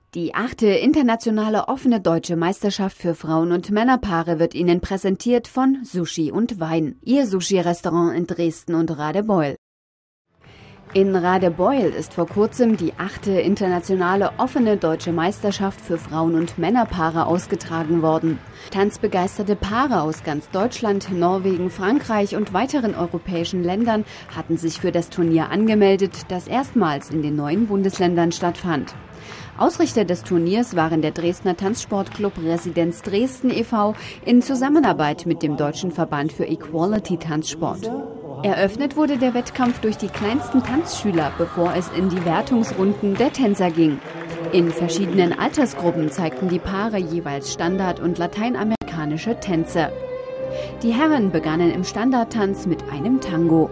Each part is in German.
Die 8. internationale offene deutsche Meisterschaft für Frauen- und Männerpaare wird Ihnen präsentiert von Sushi und Wein, Ihr Sushi-Restaurant in Dresden und Radebeul. In Radebeul ist vor kurzem die 8. internationale offene deutsche Meisterschaft für Frauen- und Männerpaare ausgetragen worden. Tanzbegeisterte Paare aus ganz Deutschland, Norwegen, Frankreich und weiteren europäischen Ländern hatten sich für das Turnier angemeldet, das erstmals in den neuen Bundesländern stattfand. Ausrichter des Turniers waren der Dresdner Tanzsportclub Residenz Dresden e.V. in Zusammenarbeit mit dem Deutschen Verband für Equality Tanzsport. Eröffnet wurde der Wettkampf durch die kleinsten Tanzschüler, bevor es in die Wertungsrunden der Tänzer ging. In verschiedenen Altersgruppen zeigten die Paare jeweils Standard- und lateinamerikanische Tänze. Die Herren begannen im Standardtanz mit einem Tango.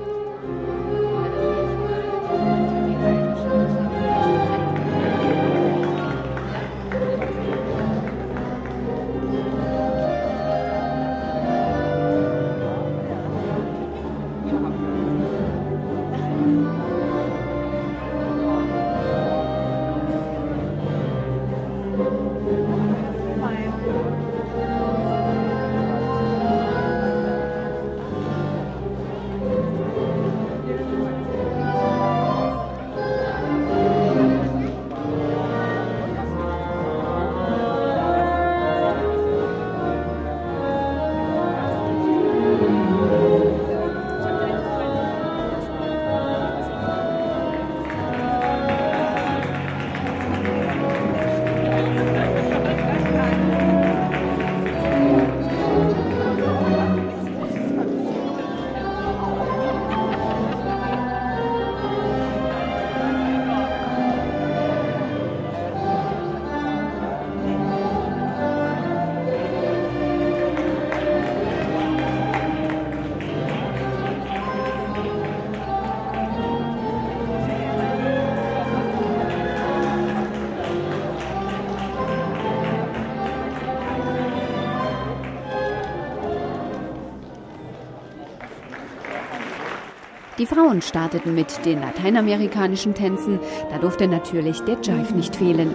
Die Frauen starteten mit den lateinamerikanischen Tänzen, da durfte natürlich der Jive nicht fehlen.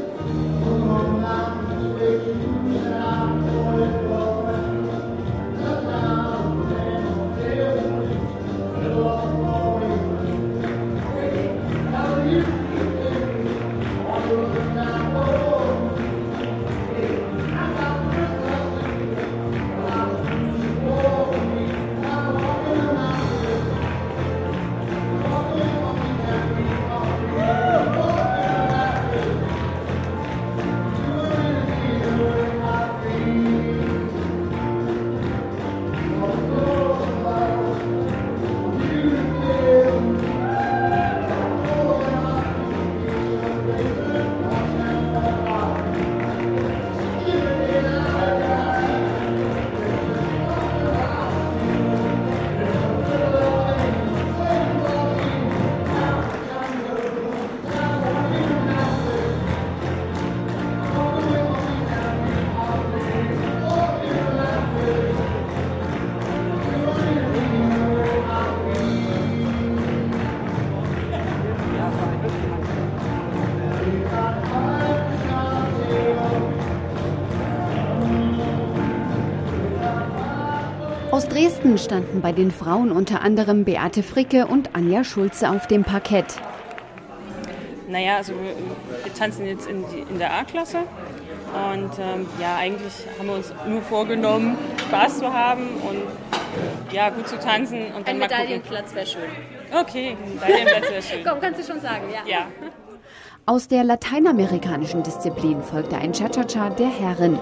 Aus Dresden standen bei den Frauen unter anderem Beate Fricke und Anja Schulze auf dem Parkett. Naja, also wir tanzen jetzt in der A-Klasse und ja, eigentlich haben wir uns nur vorgenommen, Spaß zu haben und ja, gut zu tanzen. Und dann ein Medaillenplatz wäre schön. Okay, ein Medaillenplatz wäre schön. Komm, kannst du schon sagen, ja. Ja. Aus der lateinamerikanischen Disziplin folgte ein Cha-Cha-Cha der Herren.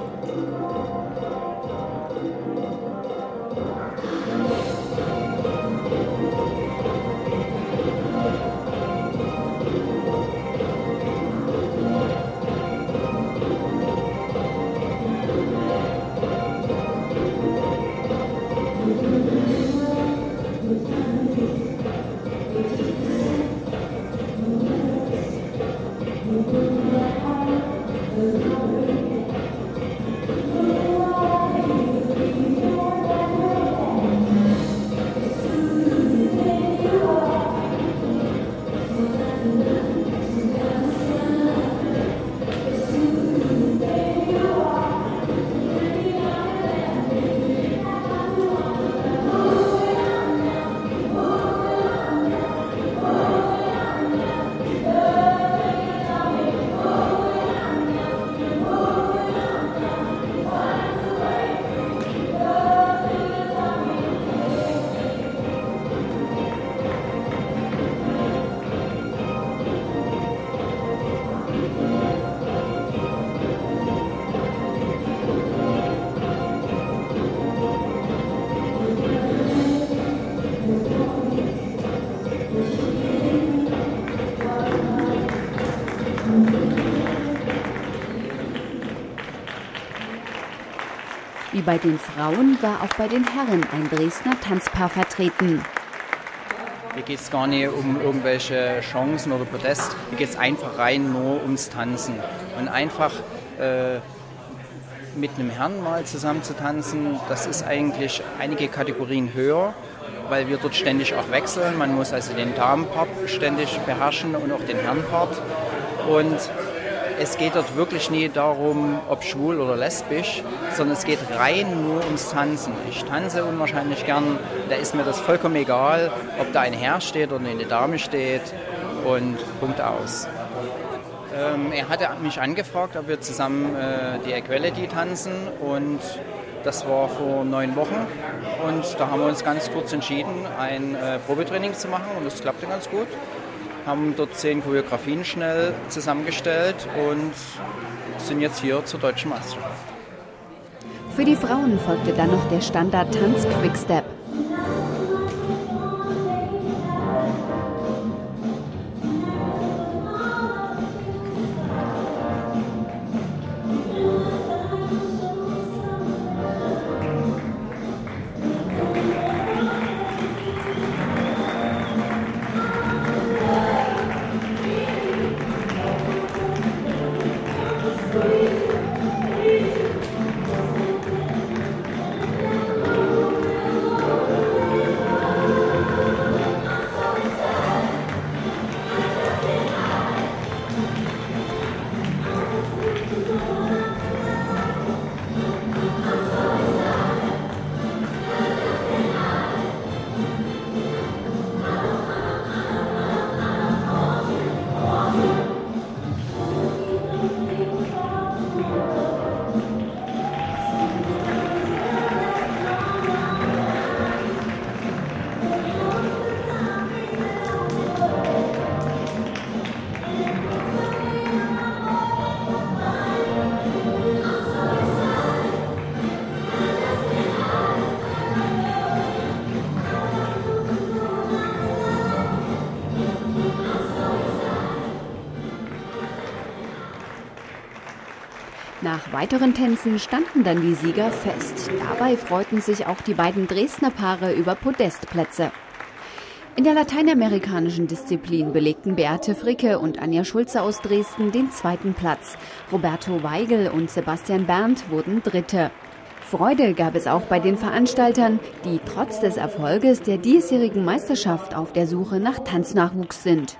Wie bei den Frauen war auch bei den Herren ein Dresdner Tanzpaar vertreten. Hier geht es gar nicht um irgendwelche Chancen oder Podest. Hier geht es einfach rein nur ums Tanzen. Und einfach mit einem Herrn mal zusammen zu tanzen, das ist eigentlich einige Kategorien höher, weil wir dort ständig auch wechseln. Man muss also den Damenpart ständig beherrschen und auch den Herrenpart. Und es geht dort wirklich nie darum, ob schwul oder lesbisch, sondern es geht rein nur ums Tanzen. Ich tanze unwahrscheinlich gern, da ist mir das vollkommen egal, ob da ein Herr steht oder eine Dame steht, und Punkt aus. Er hatte mich angefragt, ob wir zusammen die Equality tanzen, und das war vor 9 Wochen, und da haben wir uns ganz kurz entschieden, ein Probetraining zu machen, und das klappte ganz gut. Haben dort 10 Choreografien schnell zusammengestellt und sind jetzt hier zur Deutschen Meisterschaft. Für die Frauen folgte dann noch der Standard-Tanz Quickstep. Nach weiteren Tänzen standen dann die Sieger fest. Dabei freuten sich auch die beiden Dresdner Paare über Podestplätze. In der lateinamerikanischen Disziplin belegten Beate Fricke und Anja Schulze aus Dresden den 2. Platz. Roberto Weigel und Sebastian Berndt wurden Dritte. Freude gab es auch bei den Veranstaltern, die trotz des Erfolges der diesjährigen Meisterschaft auf der Suche nach Tanznachwuchs sind.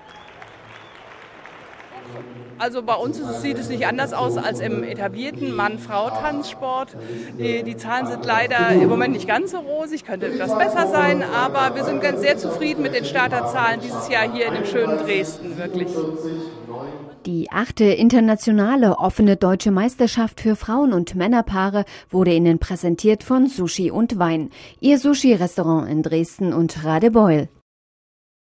Also bei uns sieht es nicht anders aus als im etablierten Mann-Frau-Tanzsport. Die Zahlen sind leider im Moment nicht ganz so rosig, könnte etwas besser sein, aber wir sind ganz sehr zufrieden mit den Starterzahlen dieses Jahr hier in dem schönen Dresden, wirklich. Die 8. internationale offene deutsche Meisterschaft für Frauen- und Männerpaare wurde Ihnen präsentiert von Sushi und Wein, Ihr Sushi-Restaurant in Dresden und Radebeul.